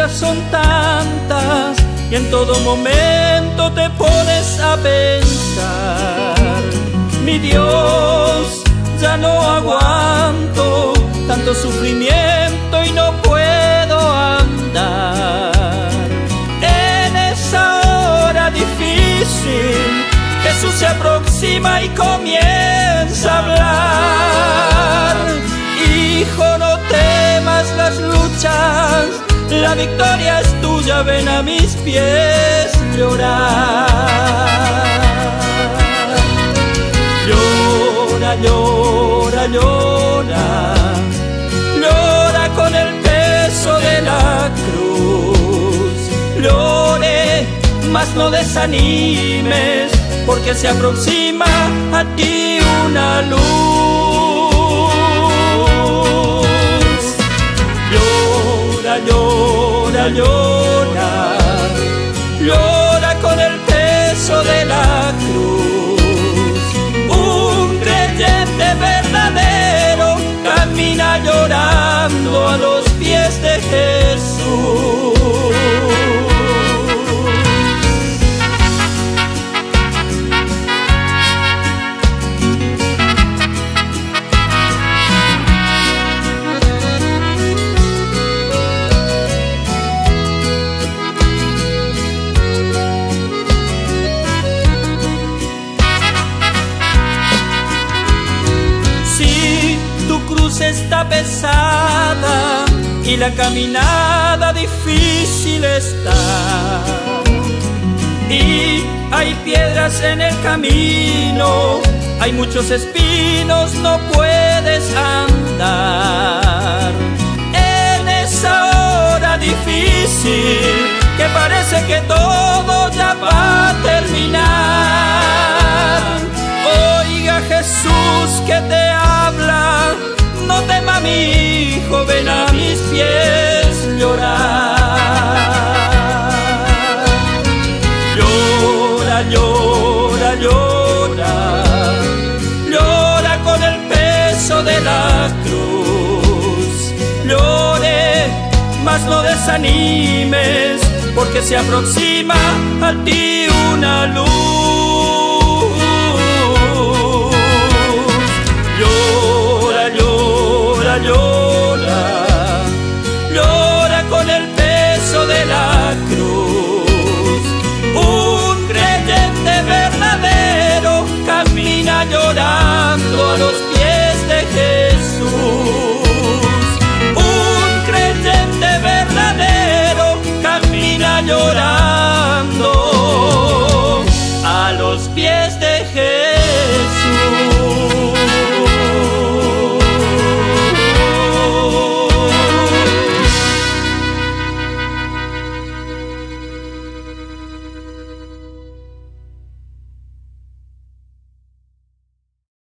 pruebas son tantas y en todo momento te pones a pensar: mi Dios, ya no aguanto tanto sufrimiento y no puedo andar. En esa hora difícil, Jesús se aproxima y comienza a hablar: hijo, no temas las luchas, la victoria es tuya, ven a mis pies llorar. Llora, llora, llora, llora con el peso de la cruz. Llore, mas no desanimes, porque se aproxima a ti una luz. Llora, llora, llora, llora con el peso de la cruz. Un creyente verdadero camina llorando a los pies de Jesús. Está pesada y la caminada difícil está, y hay piedras en el camino, hay muchos espinos, no puedes andar. En esa hora difícil que parece que todo ya va a terminar, oiga Jesús que te habla: no tema, mi hijo, ven a mis pies llorar. Llora, llora, llora, llora con el peso de la cruz. Llore, mas no desanimes, porque se aproxima a ti una luz.